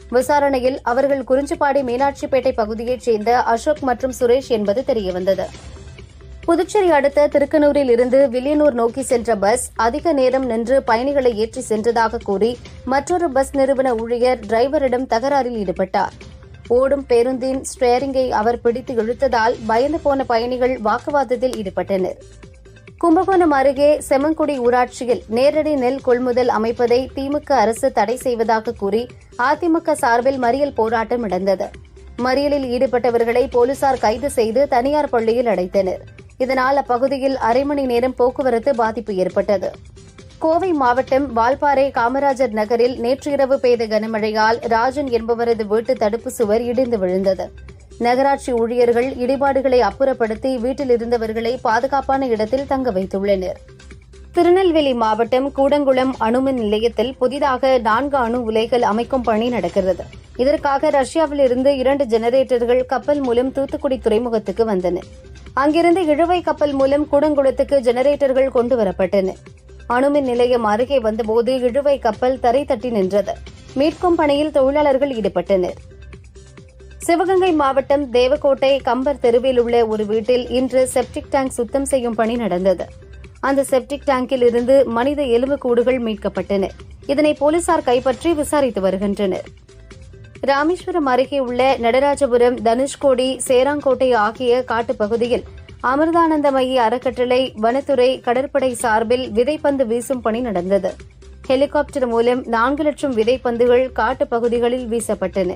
விசாரணையில் அவர்கள் குறிஞ்சிப்பாடி மீனாட்சிப்பேட்டை பகுதியைச் சேர்ந்த அசோக் மற்றும் சுரேஷ் என்பது தெரியவந்தது. புதுச்சேரி அடுத்த திருக்கனூரில் இருந்து வில்லியனூர் நோக்கி சென்ற பஸ் அதிக நேரம் நின்று பயணிகளை ஏற்றி சென்றதாக கூறி மற்றொரு பஸ் நிறுவன ஊழியர் டிரைவரிடம் தகராறில் ஈடுபட்டார். ஓடும் பேருந்தின் ஸ்டேரிங்கை அவர் பிடித்து இழுத்ததால் பயந்து போன பயணிகள் வாக்குவாதத்தில் ஈடுபட்டனர். கும்பகோணம் அருகே செம்மங்குடி ஊராட்சியில் நேரடி நெல் கொள்முதல் அமைப்பதை திமுக அரசு தடை செய்வதாக கூறி அதிமுக சார்பில் மறியல் போராட்டம் நடந்தது. மறியலில் ஈடுபட்டவர்களை போலீசார் கைது செய்து தனியார் பள்ளியில் அடைத்தனர். இதனால் அப்பகுதியில் அரை மணி நேரம் போக்குவரத்து பாதிப்பு ஏற்பட்டது. கோவை மாவட்டம் வால்பாறை காமராஜர் நகரில் நேற்று இரவு பெய்த கனமழையால் ராஜன் என்பவரது வீட்டு தடுப்பு சுவர் இடிந்து விழுந்தது. நகராட்சி ஊழியர்கள் இடிபாடுகளை அப்புறப்படுத்தி வீட்டில் இருந்தவர்களை பாதுகாப்பான இடத்தில் தங்க வைத்துள்ளனர். திருநெல்வேலி மாவட்டம் கூடங்குளம் அணுமின் நிலையத்தில் புதிதாக நான்கு அணு உலைகள் அமைக்கும் பணி நடக்கிறது. இதற்காக ரஷ்யாவில் இருந்து இரண்டு ஜெனரேட்டர்கள் கப்பல் மூலம் தூத்துக்குடி துறைமுகத்துக்கு வந்தன. அங்கிருந்து இழுவை கப்பல் மூலம் கூடங்குளத்துக்கு ஜெனரேட்டர்கள் கொண்டுவரப்பட்டன. அணுமின் நிலையம் அருகே வந்தபோது இழுவை கப்பல் தரை தட்டி நின்றது. மீட்கும் பணியில் தொழிலாளர்கள் ஈடுபட்டனர். சிவகங்கை மாவட்டம் தேவக்கோட்டை கம்பர் தெருவில் உள்ள ஒரு வீட்டில் இன்று செப்டிக் டேங்க் சுத்தம் செய்யும் பணி நடந்தது. அந்த செப்டிக் டேங்கில் இருந்து மனித எலும்புக்கூடுகள் மீட்கப்பட்டன. இதனை போலீசார் கைப்பற்றி விசாரித்து வருகின்றனர். ராமேஸ்வரம் அருகே உள்ள நடராஜபுரம், தனுஷ்கோடி, சேராங்கோட்டை ஆகிய காட்டுப்பகுதியில் அமிர்தானந்தமயி அறக்கட்டளை, வனத்துறை, கடற்படை சார்பில் விதைப்பந்து வீசும் பணி நடந்தது. ஹெலிகாப்டர் மூலம் நான்கு லட்சம் விதைப்பந்துகள் காட்டுப்பகுதிகளில் வீசப்பட்டன.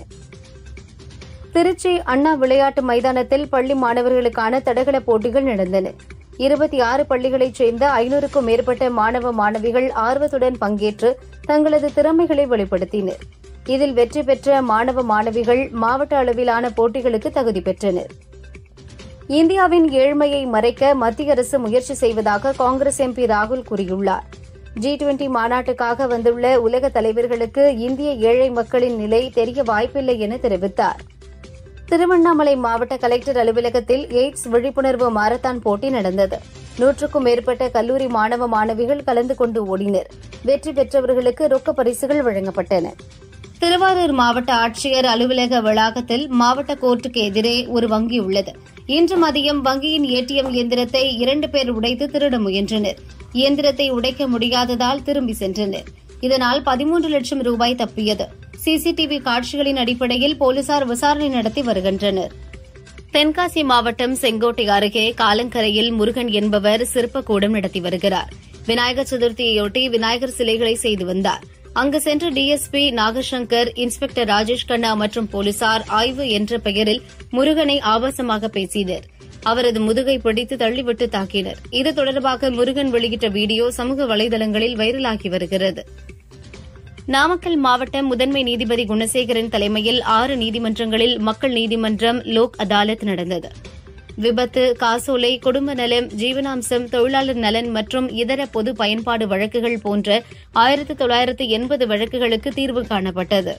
திருச்சி அண்ணா விளையாட்டு மைதானத்தில் பள்ளி மாணவர்களுக்கான தடகள போட்டிகள் நடந்தன. இருபத்தி ஆறு பள்ளிகளைச் சேர்ந்த ஐநூறுக்கும் மேற்பட்ட மாணவ மாணவிகள் ஆர்வத்துடன் பங்கேற்று தங்களது திறமைகளை வெளிப்படுத்தினர். இதில் வெற்றி பெற்ற மாணவ மாணவிகள் மாவட்ட அளவிலான போட்டிகளுக்கு தகுதி பெற்றனர். இந்தியாவின் ஏழ்மையை மறைக்க மத்திய அரசு முயற்சி செய்வதாக காங்கிரஸ் எம்பி ராகுல் கூறியுள்ளார். ஜி டுவெண்டி மாநாட்டுக்காக வந்துள்ள உலக தலைவர்களுக்கு இந்திய ஏழை மக்களின் நிலை தெரிய வாய்ப்பில்லை என தெரிவித்தார். திருவண்ணாமலை மாவட்ட கலெக்டர் அலுவலகத்தில் எய்ட்ஸ் விழிப்புணர்வு மாரத்தான் போட்டி நடந்தது. நூற்றுக்கும் மேற்பட்ட கல்லூரி மாணவ மாணவிகள் கலந்து கொண்டு ஓடினர். வெற்றி பெற்றவர்களுக்கு ரொக்க பரிசுகள் வழங்கப்பட்டன. திருவாரூர் மாவட்ட ஆட்சியர் அலுவலக வளாகத்தில் மாவட்ட கோர்ட்டுக்கு எதிரே ஒரு வங்கி உள்ளது. இன்று மதியம் வங்கியின் ஏடிஎம் இயந்திரத்தை இரண்டு பேர் உடைத்து திருட முயன்றனர். இயந்திரத்தை உடைக்க முடியாததால் திரும்பி சென்றனர். இதனால் பதிமூன்று லட்சம் ரூபாய் தப்பியது. சிசிடிவி காட்சிகளின் அடிப்படையில் போலீசார் விசாரணை நடத்தி வருகின்றனர். தென்காசி மாவட்டம் செங்கோட்டை அருகே காலங்கரையில் முருகன் என்பவர் சிற்பக்கூடம் நடத்தி வருகிறார். விநாயகர் சதுர்த்தியையொட்டி விநாயகர் சிலைகளை செய்து வந்தார். அங்கு சென்ற டிஎஸ்பி நாகசங்கர், இன்ஸ்பெக்டர் ராஜேஷ் கண்ணா மற்றும் போலீசார் ஆய்வு என்ற பெயரில் முருகனை ஆபாசமாக பேசினர். அவரது முதுகை பிடித்து தள்ளிவிட்டு தாக்கினர். இது தொடர்பாக முருகன் வெளியிட்ட வீடியோ சமூக வலைதளங்களில் வைரலாகி வருகிறது. நாமக்கல் மாவட்டம் முதன்மை நீதிபதி குணசேகரன் தலைமையில் ஆறு நீதிமன்றங்களில் மக்கள் நீதிமன்றம் லோக் அதாலத் நடந்தது. விபத்து, காசோலை, குடும்ப நலம், ஜீவனாம்சம், தொழிலாளர் நலன் மற்றும் இதர பொது பயன்பாடு வழக்குகள் போன்ற ஆயிரத்து தொள்ளாயிரத்து எண்பது வழக்குகளுக்கு தீர்வு காணப்பட்டது.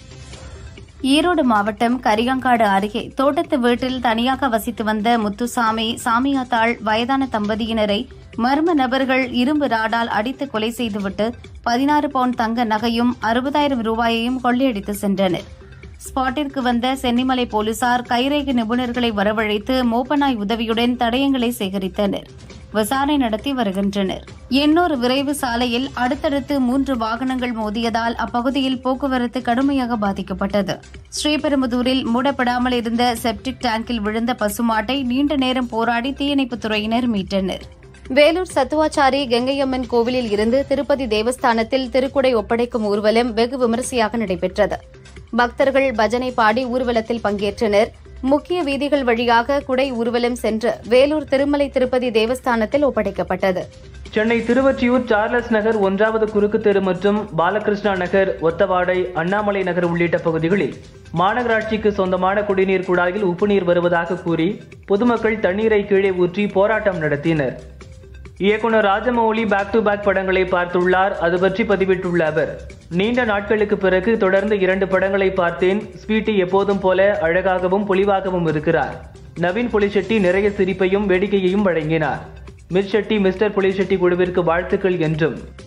ஈரோடு மாவட்டம் கரியாங்காடு அருகே தோட்டத்து வீட்டில் தனியாக வசித்து வந்த முத்துசாமி, சாமியாத்தாள் வயதான தம்பதியினரை மர்ம நபர்கள் இரும்பு ராடால் அடித்து கொலை செய்துவிட்டு பதினாறு பவுண்ட் தங்க நகையும் அறுபதாயிரம் ரூபாயையும் கொள்ளையடித்து சென்றனர். ஸ்பாட்டிற்கு வந்த சென்னிமலை போலீசார் கைரேகை நிபுணர்களை வரவழைத்து மோப்பநாய் உதவியுடன் தடயங்களை சேகரித்தனர். விசாரணை நடத்தி வருகின்றனர். எண்ணூர் விரைவு சாலையில் அடுத்தடுத்து மூன்று வாகனங்கள் மோதியதால் அப்பகுதியில் போக்குவரத்து கடுமையாக பாதிக்கப்பட்டது. ஸ்ரீபெரும்புதூரில் மூடப்படாமல் இருந்த செப்டிக் டேங்கில் விழுந்த பசுமாட்டை நீண்ட நேரம் போராடி தீயணைப்புத் துறையினர் மீட்டனர். வேலூர் சத்துவாச்சாரி கங்கையம்மன் கோவிலில் இருந்து திருப்பதி தேவஸ்தானத்தில் திருக்குடை ஒப்படைக்கும் ஊர்வலம் வெகு விமரிசையாக நடைபெற்றது. பக்தர்கள் பஜனை பாடி ஊர்வலத்தில் பங்கேற்றனர். முக்கிய வீதிகள் வழியாக குடை ஊர்வலம் சென்று வேலூர் திருமலை திருப்பதி தேவஸ்தானத்தில் ஒப்படைக்கப்பட்டது. சென்னை திருவொற்றியூர் சார்லஸ் நகர், ஒன்றாவது குறுக்கு தெரு மற்றும் பாலகிருஷ்ணா நகர், ஒத்தவாடை, அண்ணாமலை நகர் உள்ளிட்ட பகுதிகளில் மாநகராட்சிக்கு சொந்தமான குடிநீர் குழாயில் உப்புநீர் வருவதாக கூறி பொதுமக்கள் தண்ணீரை கீழே ஊற்றி போராட்டம் நடத்தினர். இயக்குநர் ராஜமௌலி பேக் டு பேக் படங்களை பார்த்துள்ளார். அது பற்றி பதிவிட்டுள்ள அவர், நீண்ட நாட்களுக்கு பிறகு தொடர்ந்து இரண்டு படங்களை பார்த்தேன். ஸ்வீட்டி எப்போதும் போல அழகாகவும் பொலிவாகவும் இருக்கிறார். நவீன் புலிஷெட்டி நிறைய சிரிப்பையும் வேடிக்கையையும் வழங்கினார். மிஸ் ஷெட்டி மிஸ்டர் புலிஷெட்டி குழுவிற்கு வாழ்த்துக்கள் என்றும்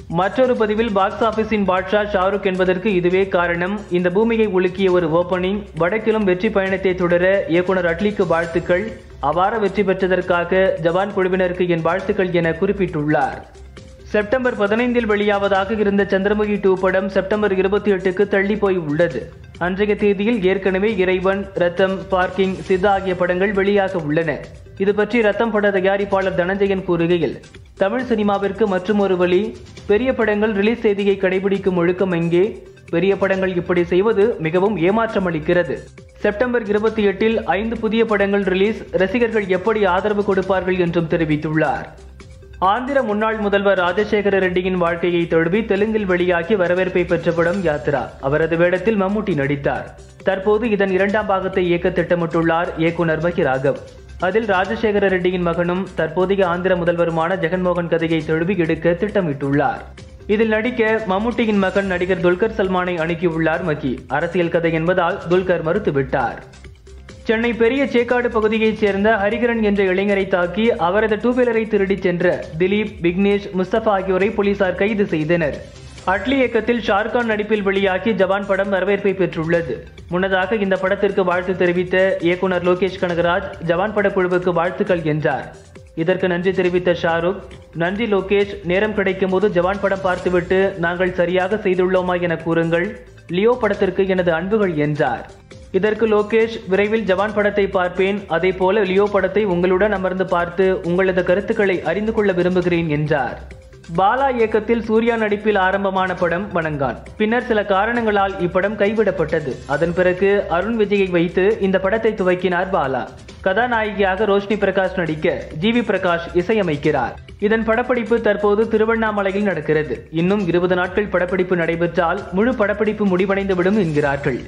மற்றொரு பதிவில் பாக்ஸ் ஆபீஸின் பாட்ஷா ஷாருக் என்பதற்கு இதுவே காரணம். இந்த பூமியை உலுக்கிய ஒரு ஓபனிங். வடக்கிலும் வெற்றி பயணத்தை தொடர இயக்குனர் அட்லிக்கு வாழ்த்துக்கள். அவ்வாறு வெற்றி பெற்றதற்காக ஜவான் குழுவினருக்கு என் வாழ்த்துக்கள் என குறிப்பிட்டுள்ளார். செப்டம்பர் பதினைந்தில் வெளியாவதாக இருந்த சந்திரமுகி டூ படம் செப்டம்பர் இருபத்தி எட்டுக்கு தள்ளி போய் உள்ளது. அன்றைய தேதியில் ஏற்கனவே இறைவன், ரத்தம், பார்க்கிங், சித்தா ஆகிய படங்கள் வெளியாக உள்ளன. இது பற்றி ரத்தம் பட தயாரிப்பாளர் தனஞ்சயன் கூறுகையில், தமிழ் சினிமாவிற்கு மற்றும் ஒரு வழி. பெரிய படங்கள் ரிலீஸ் தேதியை கடைபிடிக்கும் ஒழுக்கம் எங்கே? பெரிய படங்கள் இப்படி செய்வது மிகவும் ஏமாற்றம் அளிக்கிறது. செப்டம்பர் இருபத்தி எட்டில் ஐந்து புதிய படங்கள் ரிலீஸ். ரசிகர்கள் எப்படி ஆதரவு கொடுப்பார்கள் என்றும் தெரிவித்துள்ளார். ஆந்திர முன்னாள் முதல்வர் ராஜசேகர ரெட்டியின் வாழ்க்கையை தழுவி தெலுங்கில் வெளியாகி வரவேற்பை பெற்ற படம் யாத்ரா. அவரது வேடத்தில் மம்முட்டி நடித்தார். தற்போது இதன் இரண்டாம் பாகத்தை இயக்க திட்டமிட்டுள்ளார் இயக்குனர் பகிராகவ். அதில் ராஜசேகர ரெட்டியின் மகனும் தற்போதைய ஆந்திர முதல்வருமான ஜெகன்மோகன் கதையை தழுவி எடுக்க திட்டமிட்டுள்ளார். இதில் நடிக்க மம்முட்டியின் மகன் நடிகர் துல்கர் சல்மானை அணுகியுள்ளார் மகி. அரசியல் கதை என்பதால் துல்கர் மறுத்துவிட்டார். சென்னை பெரிய சேக்காடு பகுதியைச் சேர்ந்த ஹரிகரன் என்ற இளைஞரை தாக்கி அவரது டூ வீலரை திருடிச் சென்ற திலீப், விக்னேஷ், முஸ்தபா ஆகியோரை போலீசார் கைது செய்தனர். அட்லி இயக்கத்தில் ஷாருக்கான் நடிப்பில் வெளியாகி ஜவான் படம் வரவேற்பை பெற்றுள்ளது. முன்னதாக இந்த படத்திற்கு வாழ்த்து தெரிவித்த இயக்குனர் லோகேஷ் கனகராஜ் ஜவான் படக்குழுவுக்கு வாழ்த்துக்கள் என்றார். இதற்கு நன்றி தெரிவித்த ஷாருக், நன்றி லோகேஷ், நேரம் கிடைக்கும் போது ஜவான் படம் பார்த்துவிட்டு நாங்கள் சரியாக செய்துள்ளோமா என கூறுங்கள். லியோ படத்திற்கு எனது அன்புகள் என்றார். இதற்கு லோகேஷ், விரைவில் ஜவான் படத்தை பார்ப்பேன். அதே போல லியோ படத்தை உங்களுடன் அமர்ந்து பார்த்து உங்களது கருத்துக்களை அறிந்து கொள்ள விரும்புகிறேன் என்றார். பாலா இயக்கத்தில் சூர்யா நடிப்பில் ஆரம்பமான படம் வணங்கான். பின்னர் சில காரணங்களால் இப்படம் கைவிடப்பட்டது. அதன் பிறகு அருண் விஜயை வைத்து இந்த படத்தை துவக்கினார் பாலா. கதாநாயகியாக ரோஷினி பிரகாஷ் நடிக்க ஜி வி பிரகாஷ் இசையமைக்கிறார். இதன் படப்பிடிப்பு தற்போது திருவண்ணாமலையில் நடக்கிறது. இன்னும் இருபது நாட்கள் படப்பிடிப்பு நடைபெற்றால் முழு படப்பிடிப்பு முடிவடைந்துவிடும் என்கிறார்கள்.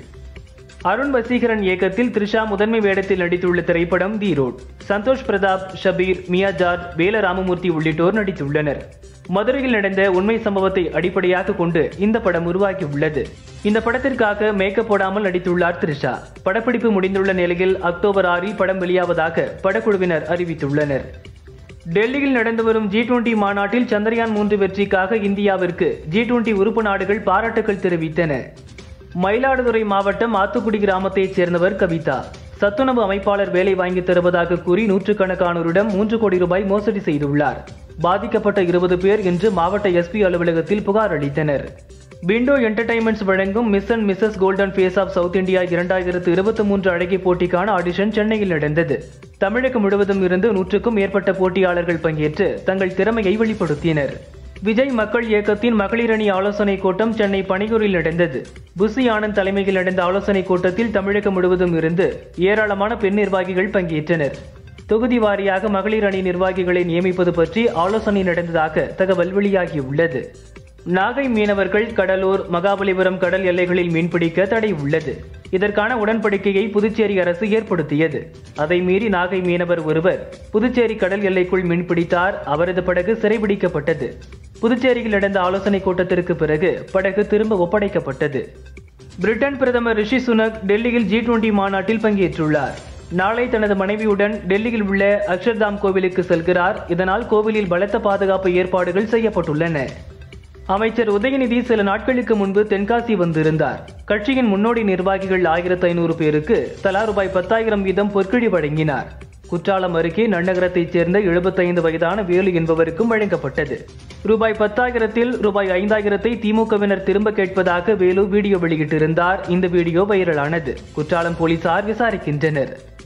அருண் வசீகரன் இயக்கத்தில் த்ரிஷா முதன்மை வேடத்தில் நடித்துள்ள திரைப்படம் தி ரோட். சந்தோஷ் பிரதாப், ஷபீர், மியா ஜார்ஜ், வேல ராமமூர்த்தி உள்ளிட்டோர் நடித்துள்ளனர். மதுரையில் நடந்த உண்மை சம்பவத்தை அடிப்படையாக கொண்டு இந்த படம் உருவாகியுள்ளது. இந்த படத்திற்காக மேக்கப் போடாமல் நடித்துள்ளார் த்ரிஷா. படப்பிடிப்பு முடிந்துள்ள நிலையில் அக்டோபர் ஆறில் படம் வெளியாவதாக படக்குழுவினர் அறிவித்துள்ளனர். டெல்லியில் நடந்து வரும் ஜி டுவெண்டி மாநாட்டில் சந்திரயான் மூன்று வெற்றிக்காக இந்தியாவிற்கு ஜி டுவெண்டி உறுப்பு நாடுகள் பாராட்டுகள் தெரிவித்தன. மயிலாடுதுறை மாவட்டம் ஆத்துக்குடி கிராமத்தைச் சேர்ந்தவர் கவிதா. சத்துணவு அமைப்பாளர் வேலை வாங்கி தருவதாக கூறி நூற்றுக்கணக்கானோரிடம் மூன்று கோடி ரூபாய் மோசடி செய்துள்ளார். பாதிக்கப்பட்ட இருபது பேர் இன்று மாவட்ட எஸ்பி அலுவலகத்தில் புகார் அளித்தனர். விண்டோ என்டர்டைன்மெண்ட்ஸ் வழங்கும் miss and Mrs golden face of South India இரண்டாயிரத்து இருபத்தி மூன்று அழகி போட்டிக்கான ஆடிஷன் சென்னையில் நடந்தது. தமிழகம் முழுவதும் இருந்து நூற்றுக்கும் மேற்பட்ட போட்டியாளர்கள் பங்கேற்று தங்கள் திறமையை வெளிப்படுத்தினர். விஜய் மக்கள் இயக்கத்தின் மகளிர் அணி ஆலோசனை கூட்டம் சென்னை பணியூரில் நடந்தது. புசி ஆனந்த் தலைமையில் நடந்த ஆலோசனை கூட்டத்தில் தமிழகம் முழுவதும் இருந்து ஏராளமான பெண் நிர்வாகிகள் பங்கேற்றனர். தொகுதி வாரியாக மகளிர் அணி நிர்வாகிகளை நியமிப்பது பற்றி ஆலோசனை நடந்ததாக தகவல் வெளியாகியுள்ளது. நாகை மீனவர்கள் கடலூர், மகாபலிபுரம் கடல் எல்லைகளில் மீன்பிடிக்க தடை உள்ளது. இதற்கான உடன்படிக்கையை புதுச்சேரி அரசு ஏற்படுத்தியது. அதை மீறி நாகை மீனவர் ஒருவர் புதுச்சேரி கடல் எல்லைக்குள் மீன்பிடித்தார். அவரது படகு சிறைபிடிக்கப்பட்டது. புதுச்சேரியில் நடந்த ஆலோசனை கூட்டத்திற்கு பிறகு படகு திரும்ப ஒப்படைக்கப்பட்டது. பிரிட்டன் பிரதமர் ரிஷி சுனக் டெல்லியில் ஜி டுவெண்டி மாநாட்டில் பங்கேற்றுள்ளார். நாளை தனது மனைவியுடன் டெல்லியில் உள்ள அக்ஷர்தாம் கோவிலுக்கு செல்கிறார். இதனால் கோவிலில் பலத்த பாதுகாப்பு ஏற்பாடுகள் செய்யப்பட்டுள்ளன. அமைச்சர் உதயநிதி சில நாட்களுக்கு முன்பு தென்காசி வந்திருந்தார். கட்சியின் முன்னோடி நிர்வாகிகள் ஆயிரத்து ஐநூறு பேருக்கு தலா ரூபாய் பத்தாயிரம் வீதம் பொற்கிழி வழங்கினார். குற்றாலம் அருகே நன்னகரத்தைச் சேர்ந்த எழுபத்தைந்து வயதான வேலு என்பவருக்கும் வழங்கப்பட்டது. ரூபாய் பத்தாயிரத்தில் ரூபாய் ஐந்தாயிரத்தை திமுகவினர் திரும்ப கேட்பதாக வேலு வீடியோ வெளியிட்டிருந்தார். இந்த வீடியோ வைரலானது. குற்றாலம் போலீசார் விசாரிக்கின்றனர்.